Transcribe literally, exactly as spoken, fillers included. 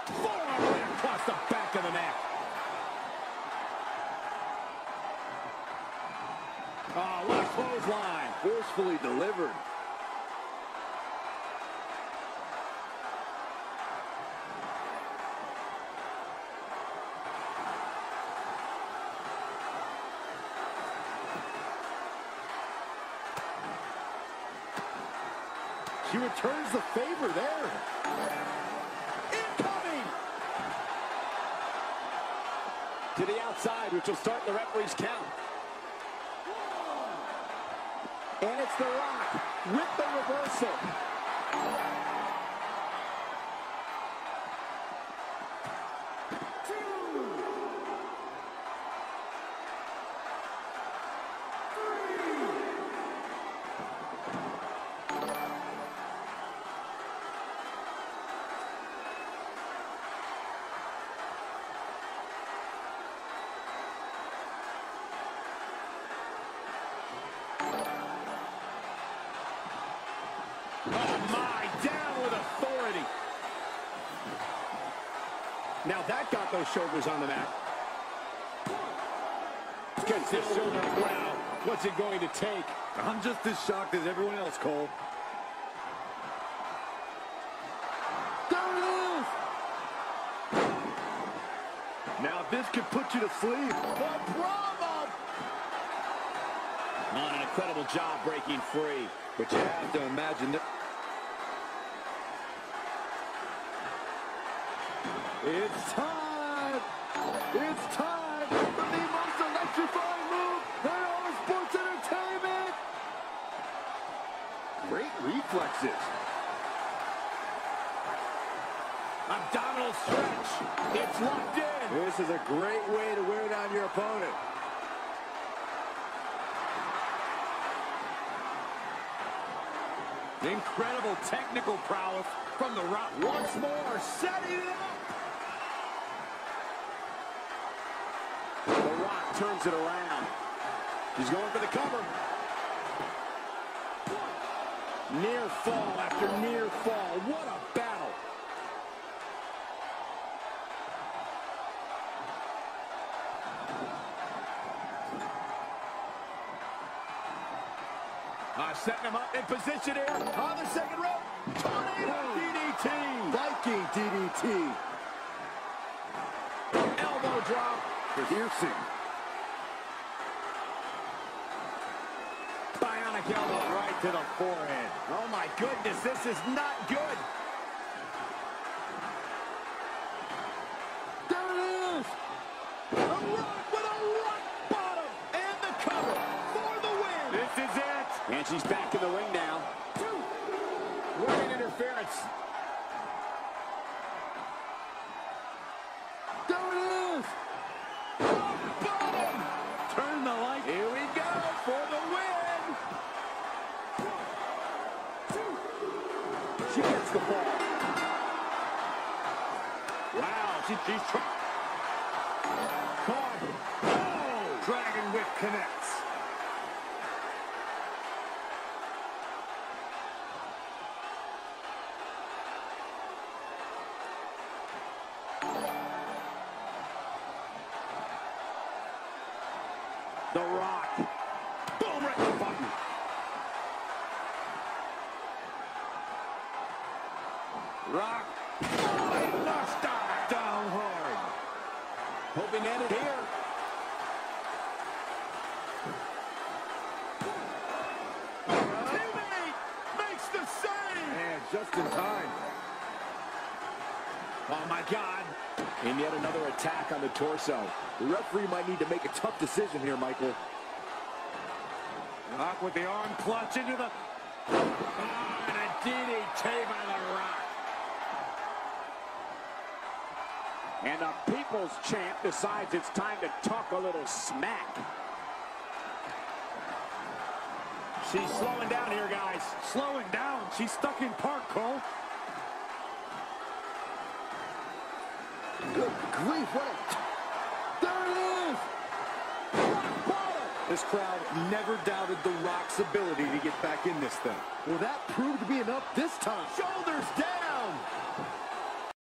Forearm right across the back of the neck. Oh, what a clothesline. Forcefully delivered. She returns the favor there. Incoming! To the outside, which will start the referee's count. And it's The Rock with the reversal. Now that got those shoulders on the mat. Gets this shoulder. Wow. What's it going to take? I'm just as shocked as everyone else, Cole. There it is! Now this could put you to sleep. The Bravo! On an incredible job breaking free. But you have to imagine that. It's time! It's time for the most electrifying move in all of sports entertainment! Great reflexes. Abdominal stretch. It's locked in. This is a great way to wear down your opponent. Incredible technical prowess from The Rock. Once more, setting it up. The Rock turns it around. He's going for the cover. Near fall after near fall. What a battle. Uh, setting him up in position here on the second rope. Tornado D D T. Viking D D T. Elbow drop. Piercing. Bionic elbow right to the forehead. Oh my goodness, this is not good. There it is! A Rock with a rock bottom and the cover for the win. This is it. And she's back in the ring now. Ring interference. There it is! Rock bottom. Turn the light. Here we go for the win. She gets the ball. Wow, she, she's trying. Caught. Oh! Dragon Whip connects. The Rock. Boom, right in the button. Rock. Oh, he knocks down. Down hard. Hoping to end it here. Teammate makes the save. And just in time. Oh, my God. And yet another attack on the torso. The referee might need to make a tough decision here, Michael. Rock with the arm clutch into the... Oh, and a D D T by The Rock. And the People's Champ decides it's time to talk a little smack. She's slowing down here, guys. Slowing down. She's stuck in park, Cole. Good grief, what a... There it is! Rock bottom! This crowd never doubted The Rock's ability to get back in this thing. Well, that proved to be enough this time. Shoulder